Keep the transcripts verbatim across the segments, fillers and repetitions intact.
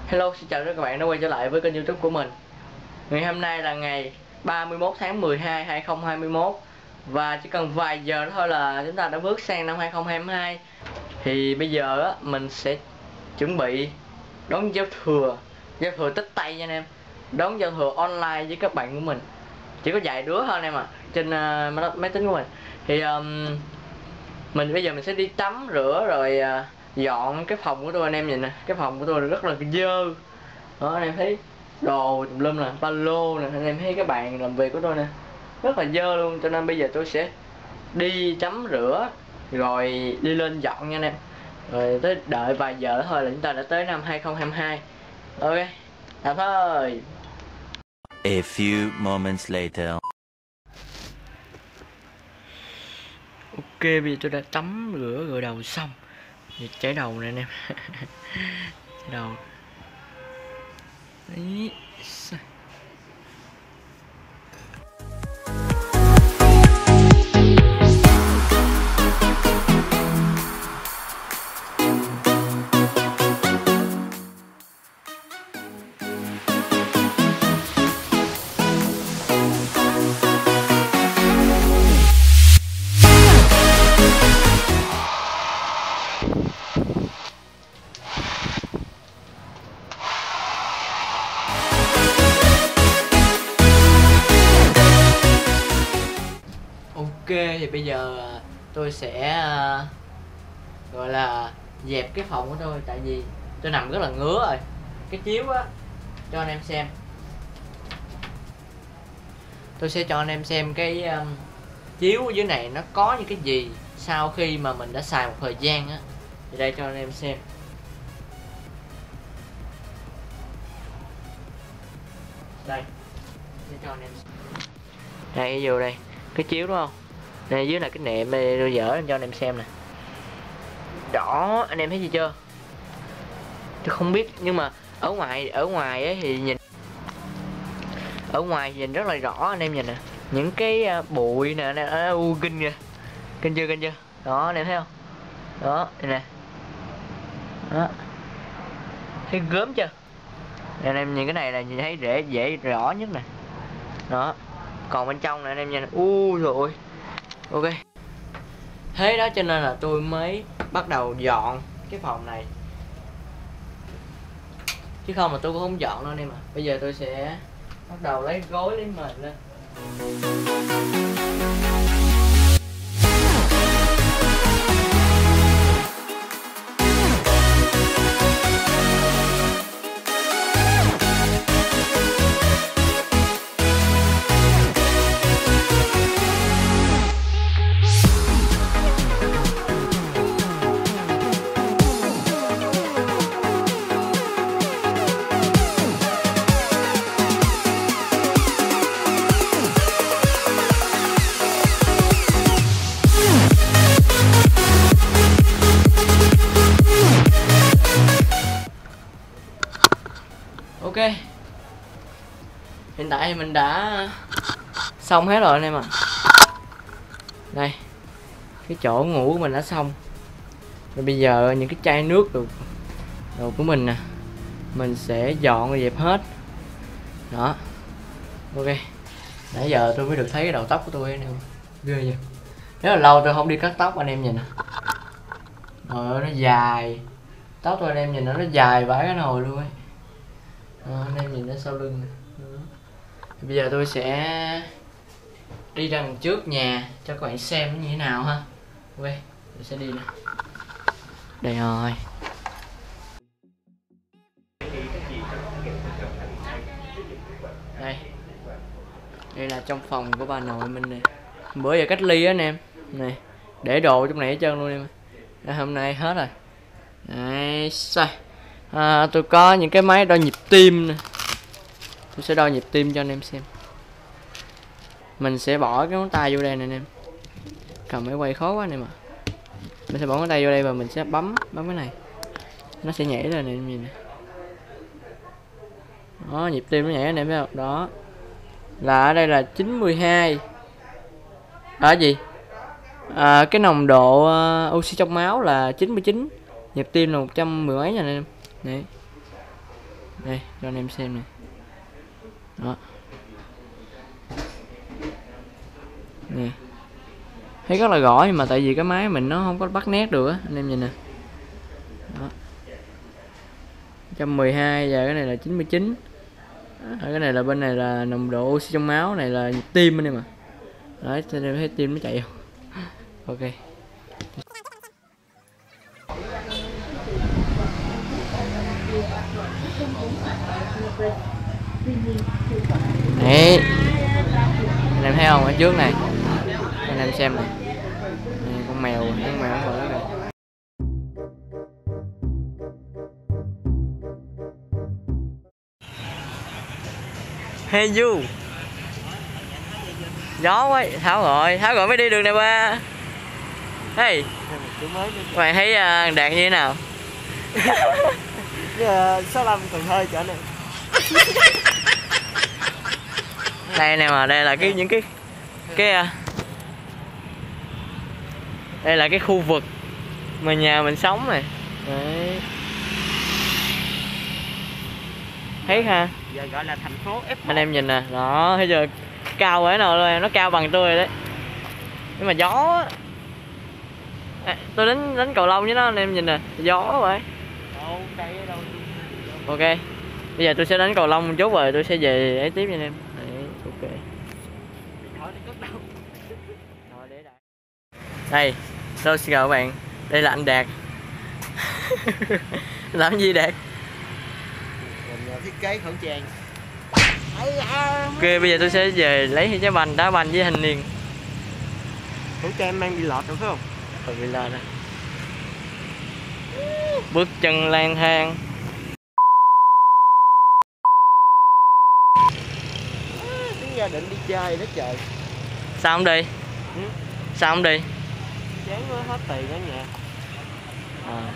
Hello, xin chào tất cả các bạn đã quay trở lại với kênh YouTube của mình. Ngày hôm nay là ngày ba mươi mốt tháng mười hai, hai không hai mốt. Và chỉ cần vài giờ thôi là chúng ta đã bước sang năm hai không hai hai. Thì bây giờ á, mình sẽ chuẩn bị đón giao thừa Giao thừa Tết Tây nha anh em. Đón giao thừa online với các bạn của mình. Chỉ có vài đứa thôi anh em ạ, trên uh, máy tính của mình. Thì um, mình bây giờ mình sẽ đi tắm rửa rồi uh, dọn cái phòng của tôi. Anh em nhìn nè, cái phòng của tôi rất là dơ. Đó, anh em thấy đồ tùm lum nè, ba lô nè, anh em thấy cái bàn làm việc của tôi nè, rất là dơ luôn. Cho nên bây giờ tôi sẽ đi tắm rửa rồi đi lên dọn nha anh em. Rồi tới đợi vài giờ thôi là chúng ta đã tới năm hai không hai hai. Ok, làm thôi. A few moments later. Ok, bây giờ tôi đã tắm rửa gội đầu xong. Thì chải đầu nè anh em. Chải đầu. Đấy. Ok, thì bây giờ tôi sẽ uh, gọi là dẹp cái phòng của tôi. Tại vì tôi nằm rất là ngứa rồi. Cái chiếu á, cho anh em xem. Tôi sẽ cho anh em xem cái um, chiếu ở dưới này nó có những cái gì sau khi mà mình đã xài một thời gian á. Thì đây cho anh em xem. Đây, sẽ cho anh em xem. Đây, vô đây, cái chiếu đúng không? Đây dưới là cái nệm đây, tôi dở lên cho anh em xem nè. Đỏ, anh em thấy gì chưa? Tôi không biết, nhưng mà ở ngoài ở ngoài ấy thì nhìn ở ngoài thì nhìn rất là rõ. Anh em nhìn nè, những cái bụi nè, nè u kinh kìa, kinh chưa kinh chưa? Đó, anh em thấy không? Đó, đây nè. Đó, thấy gớm chưa? Anh em nhìn cái này là nhìn thấy dễ dễ rõ nhất nè. Đó, còn bên trong này anh em nhìn, u rồi. Ok, thế đó cho nên là tôi mới bắt đầu dọn cái phòng này, chứ không mà tôi cũng không dọn đâu anh em ạ. Bây giờ tôi sẽ bắt đầu lấy gối lấy mền lên. Ok, hiện tại mình đã xong hết rồi anh em ạ. Đây, cái chỗ ngủ của mình đã xong rồi. Bây giờ những cái chai nước đồ, đồ của mình nè, mình sẽ dọn và dẹp hết. Đó, ok. Nãy giờ tôi mới được thấy cái đầu tóc của tôi anh em. Ghê vậy. Rất là lâu tôi không đi cắt tóc anh em nhìn nè. Rồi nó dài. Tóc tôi anh em nhìn nó nó dài vãi cái nồi luôn ấy. Đó, anh em nhìn nó sau lưng nè. Bây giờ tôi sẽ đi ra đằng trước nhà cho các bạn xem nó như thế nào ha. Ok, tôi sẽ đi nè. Đây rồi. Đây. Đây là trong phòng của bà nội mình nè. Bữa giờ cách ly á anh em. Này, để đồ trong này hết trơn luôn em. Đây, hôm nay hết rồi. Đấy, sai. À, tôi có những cái máy đo nhịp tim nè. Tôi sẽ đo nhịp tim cho anh em xem. Mình sẽ bỏ cái ngón tay vô đây nè anh em. Cầm máy quay khó quá anh em ạ. Mình sẽ bỏ ngón tay vô đây và mình sẽ bấm bấm cái này. Nó sẽ nhảy lên này em nhìn nè. Đó, nhịp tim nó nhảy anh em thấy không? Đó. Là ở đây là chín mươi hai. Ở gì? À, cái nồng độ uh, oxy trong máu là chín mươi chín. Nhịp tim là một trăm mười mấy nha anh em. Đấy. Đây cho anh em xem này. Đó. Nè. Thấy rất là rõ, nhưng mà tại vì cái máy mình nó không có bắt nét được á, anh em nhìn nè. Đó. một trăm mười hai và cái này là chín mươi chín. Đó, cái này là bên này là nồng độ oxy trong máu, này là nhịp tim anh em ạ. Đấy, cho nên thấy tim nó chạy không. Ok. Đấy, anh em thấy không, ở trước này anh em xem này, này con mèo con mèo ở này. Hey you, gió quá. Tháo gọi Tháo gọi mới đi đường này ba. Hey, mày thấy uh, Đạt như thế nào? sáu lăm Cần Thơ chợ này. Đây nè, mà đây là cái những cái cái uh, đây là cái khu vực mà nhà mình sống này. Đấy. Thấy ha, Giờ gọi là thành phố ép một. anh em nhìn nè, đó bây giờ cao ở nào rồi, nó cao bằng tôi rồi đấy. Nhưng mà gió à, tôi đánh đánh cầu lông với nó, anh em nhìn nè, gió vậy. Ok, bây giờ tôi sẽ đánh cầu lông một chút rồi tôi sẽ về ấy tiếp nha anh em. Đấy, ok. Đây, tôi xin chào các bạn, đây là anh Đạt. Làm gì Đạt? Mình thiết kế khẩu trang. Ok, bây giờ tôi sẽ về lấy trái banh, đá banh với thanh niên. Khẩu trang mang bị lọt được phải không? Rồi bị lọt rồi. Bước chân lang thang. Tính ra định đi chơi đó trời. Sao không đi? Ừ? Sao không đi? Chán quá, hết tiền ở nhà. À.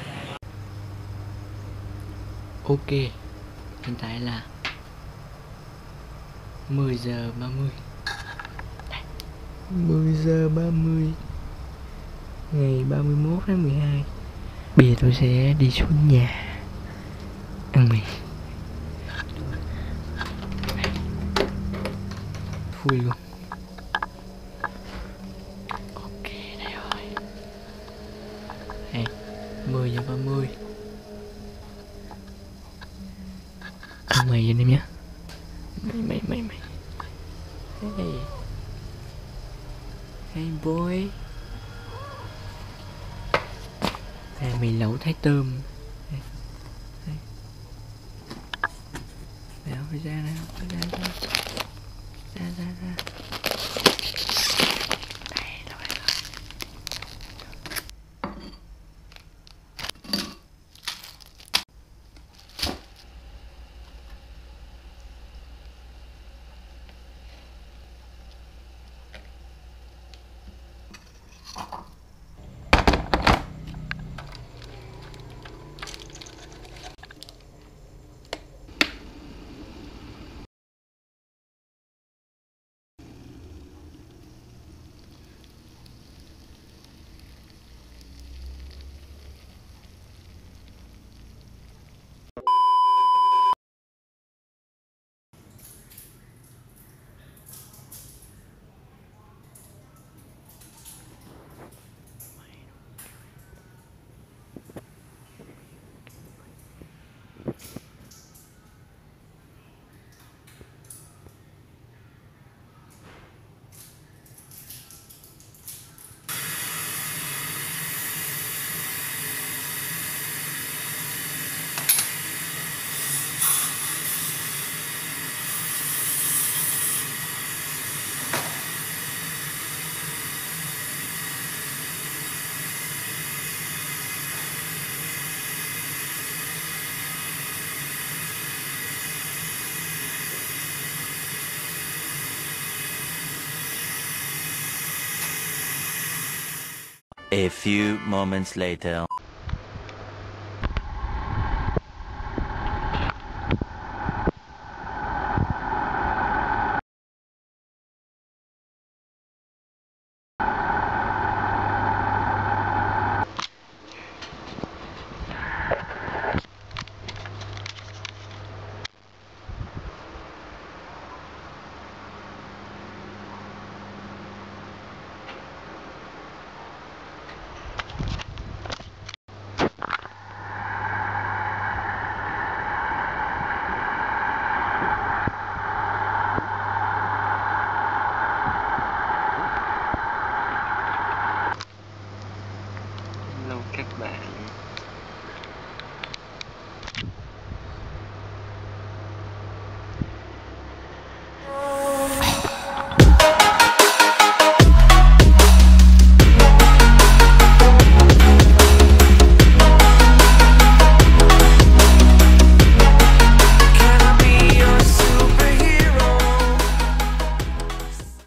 Ok, hiện tại là mười giờ ba mươi. mười giờ ba mươi ngày ba mươi mốt tháng mười hai. Bây giờ tôi sẽ đi xuống nhà ăn mì. Thui luôn. Ok, đây rồi. Hey, mười giờ ba mươi. Ăn mì anh em nhé. Mày mày mày mày. Hey. Hey boy. Đây mì lẩu thái tôm. Đây. Đây. Nào, phải ra nào, phải ra ra. Ra ra ra. Đây, đâu đây rồi. A few moments later.